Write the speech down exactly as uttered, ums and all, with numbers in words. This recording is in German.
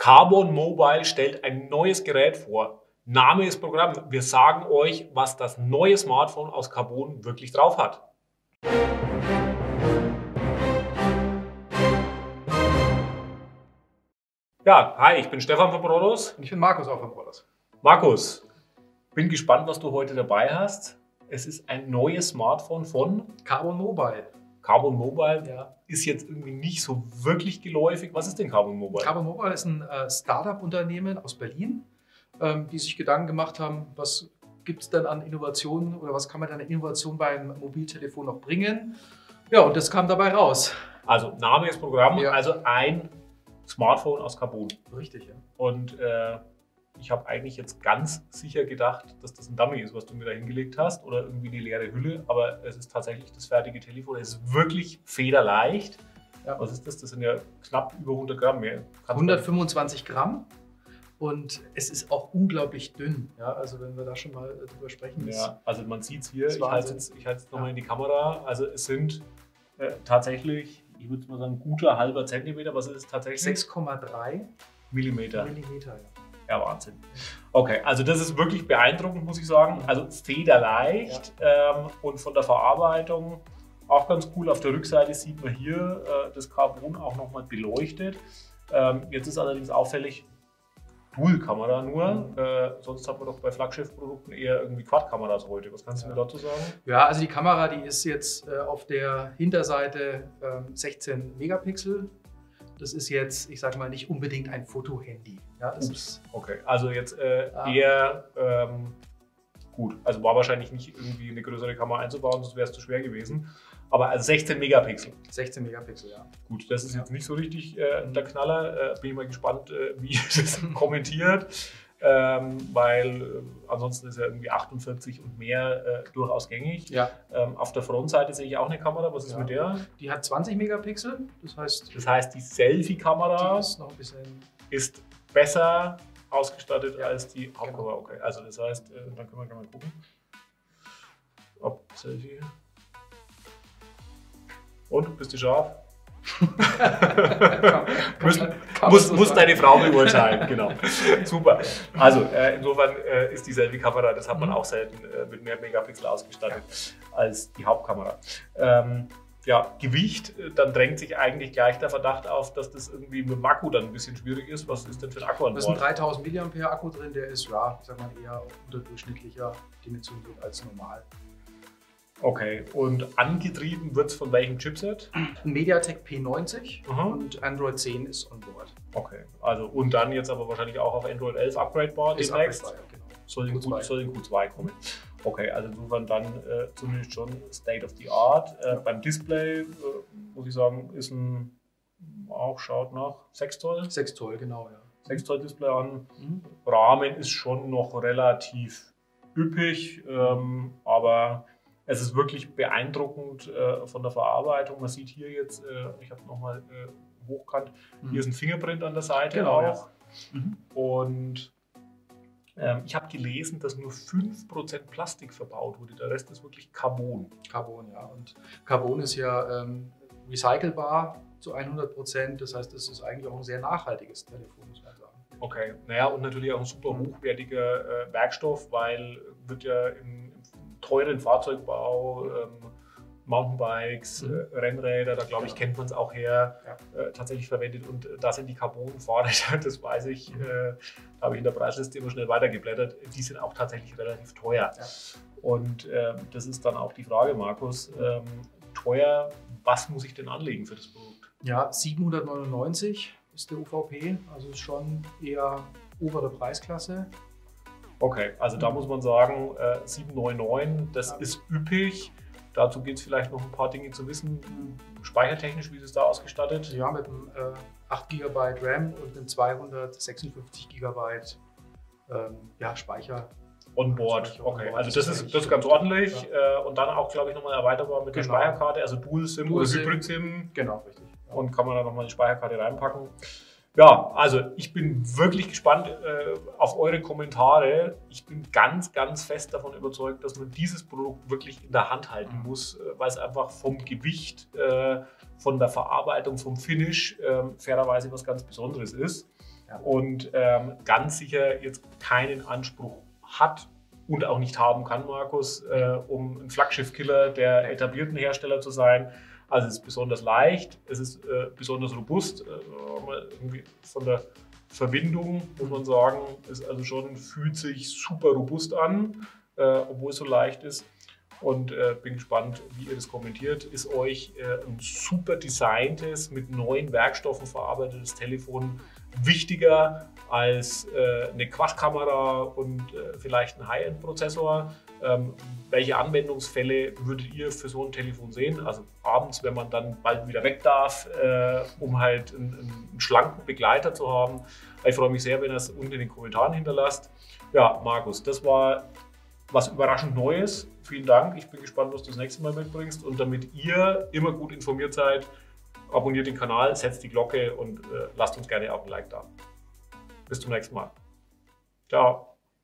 Carbon Mobile stellt ein neues Gerät vor. Name ist Programm. Wir sagen euch, was das neue Smartphone aus Carbon wirklich drauf hat. Ja, hi, ich bin Stefan von Brodos. Und ich bin Markus auch von Brodos. Markus, bin gespannt, was du heute dabei hast. Es ist ein neues Smartphone von Carbon Mobile. Carbon Mobile, Ja. ist jetzt irgendwie nicht so wirklich geläufig. Was ist denn Carbon Mobile? Carbon Mobile ist ein äh, Startup-Unternehmen aus Berlin, ähm, die sich Gedanken gemacht haben, was gibt es denn an Innovationen oder was kann man dann an Innovation beim Mobiltelefon noch bringen. Ja, und das kam dabei raus. Also Name ist Programm, Ja. also ein Smartphone aus Carbon. Richtig, ja. Und äh, ich habe eigentlich jetzt ganz sicher gedacht, dass das ein Dummy ist, was du mir da hingelegt hast oder irgendwie eine leere Hülle, aber es ist tatsächlich das fertige Telefon. Es ist wirklich federleicht. Ja. Was ist das? Das sind ja knapp über hundert Gramm mehr. Kannst hundertfünfundzwanzig Gramm und es ist auch unglaublich dünn. Ja, also wenn wir da schon mal äh, drüber sprechen. ist- Ja, also man sieht es hier, Das ich ist halte es Wahnsinn. jetzt, ich halte es nochmal Ja. in die Kamera. Also es sind äh, tatsächlich, ich würde mal sagen, guter halber Zentimeter. Was ist es tatsächlich? sechs Komma drei Millimeter. Millimeter. Ja. Ja, Wahnsinn. Okay, also das ist wirklich beeindruckend, muss ich sagen. Also federleicht ähm, und von der Verarbeitung auch ganz cool. Auf der Rückseite sieht man hier äh, das Carbon auch nochmal beleuchtet. Ähm, jetzt ist allerdings auffällig, Dual-Kamera nur. Mhm. Äh, sonst hat man doch bei Flaggschiff-Produkten eher irgendwie Quad-Kameras heute. Was kannst du Ja. mir dazu sagen? Ja, also die Kamera, die ist jetzt äh, auf der Hinterseite ähm, sechzehn Megapixel. Das ist jetzt, ich sage mal, nicht unbedingt ein Fotohandy. Ja, das Ups. ist, Okay, also jetzt äh, Ah. eher ähm, gut. Also war wahrscheinlich nicht irgendwie eine größere Kamera einzubauen, das wäre es zu schwer gewesen. Aber also sechzehn Megapixel. sechzehn Megapixel, ja. Gut, das ist Ja. jetzt nicht so richtig äh, der Knaller. Äh, bin ich mal gespannt, äh, wie ihr das kommentiert. Ähm, weil äh, ansonsten ist ja irgendwie achtundvierzig und mehr äh, durchaus gängig. Ja, Ähm, auf der Frontseite sehe ich auch eine Kamera. Was ist Ja. mit der? die hat zwanzig Megapixel. Das heißt, Das heißt, die Selfie-Kamera die ist noch ein bisschen. ist besser ausgestattet Ja, als die Hauptkamera. Okay, also das heißt, äh, dann können wir gleich mal gucken. Ob Selfie. Und, bist du scharf? kann, Muss, kann man muss, so muss sagen. deine Frau beurteilen, genau. Super. Also äh, insofern äh, ist die Selfie-Kamera, das hat man Mhm. auch selten äh, mit mehr Megapixel ausgestattet als die Hauptkamera. Ähm, ja, Gewicht, äh, dann drängt sich eigentlich gleich der Verdacht auf, dass das irgendwie mit dem Akku dann ein bisschen schwierig ist. Was ist denn für ein Akku an Da ist ein Bord? dreitausend Milliampere Akku drin, der ist, ja, ich sag mal, eher unterdurchschnittlicher dimensioniert als normal. Okay, und angetrieben wird es von welchem Chipset? Ein MediaTek P neunzig Mhm. und Android zehn ist on board. Okay, also und dann jetzt aber wahrscheinlich auch auf Android elf upgradebar Ist demnächst. upgradebar, ja, genau. Soll in, Q zwei. Q, soll in Q zwei kommen. Okay, also insofern dann äh, zumindest schon State of the Art. Äh, beim Display, äh, muss ich sagen, ist ein, auch schaut nach sechs Zoll. sechs Zoll, genau, ja. sechs Zoll Display an. Mhm. Rahmen ist schon noch relativ üppig, ähm, aber es ist wirklich beeindruckend äh, von der Verarbeitung. Man sieht hier jetzt, äh, ich habe es nochmal äh, hochkant, hier ist ein Fingerprint an der Seite Genau, auch. ja. Mhm. Und ähm, ich habe gelesen, dass nur fünf Prozent Plastik verbaut wurde. Der Rest ist wirklich Carbon. Carbon, ja. Und Carbon ist ja ähm, recycelbar zu hundert Prozent. Das heißt, es ist eigentlich auch ein sehr nachhaltiges Telefon, muss man sagen. Okay, naja, und natürlich auch ein super hochwertiger äh, Werkstoff, weil wird ja im, im teuren Fahrzeugbau, ähm, Mountainbikes, Mhm. äh, Rennräder, da glaube ich, Ja. kennt man es auch her, Ja. äh, tatsächlich verwendet. Und äh, da sind die Carbon-Fahrräder, das weiß ich, äh, da habe ich in der Preisliste immer schnell weitergeblättert, die sind auch tatsächlich relativ teuer. Ja. Und ähm, das ist dann auch die Frage, Markus, ähm, teuer, was muss ich denn anlegen für das Produkt? Ja, siebenhundertneunundneunzig ist der U V P, also ist schon eher obere Preisklasse. Okay, also da muss man sagen, äh, siebenhunderneunundneunzig, das Ja. ist üppig. Dazu geht es vielleicht noch ein paar Dinge zu wissen. Speichertechnisch, wie ist es da ausgestattet? Ja, mit einem äh, acht Gigabyte RAM und einem zweihundertsechsundfünfzig Gigabyte ähm, ja, Speicher. Onboard, Speicher okay. onboard, Also das das ist ist, eigentlich das ist ganz gut. ordentlich. Äh, und dann auch, glaube ich, nochmal erweiterbar mit der Genau. Speicherkarte, also Dual-SIM oder Dual-SIM. Hybrid-SIM. Genau, richtig. Ja. Und kann man da nochmal die Speicherkarte reinpacken. Ja, also ich bin wirklich gespannt äh, auf eure Kommentare. Ich bin ganz, ganz fest davon überzeugt, dass man dieses Produkt wirklich in der Hand halten Mhm. muss, äh, weil es einfach vom Gewicht, äh, von der Verarbeitung, vom Finish äh, fairerweise was ganz Besonderes ist. ja. und ähm, ganz sicher jetzt keinen Anspruch hat und auch nicht haben kann, Markus, äh, um ein Flaggschiff-Killer der etablierten Hersteller zu sein. Also es ist besonders leicht, es ist äh, besonders robust, äh, irgendwie von der Verbindung muss man sagen, ist also schon, fühlt sich super robust an, äh, obwohl es so leicht ist. Und äh, bin gespannt, wie ihr das kommentiert. Ist euch äh, ein super designtes, mit neuen Werkstoffen verarbeitetes Telefon wichtiger als äh, eine Quad-Kamera und äh, vielleicht ein High-End-Prozessor? Ähm, welche Anwendungsfälle würdet ihr für so ein Telefon sehen? Also abends, wenn man dann bald wieder weg darf, äh, um halt einen, einen schlanken Begleiter zu haben. Ich freue mich sehr, wenn ihr es unten in den Kommentaren hinterlasst. Ja, Markus, das war was überraschend Neues. Vielen Dank. Ich bin gespannt, was du das nächste Mal mitbringst. Und damit ihr immer gut informiert seid, abonniert den Kanal, setzt die Glocke und äh, lasst uns gerne auch ein Like da. Bis zum nächsten Mal. Ciao.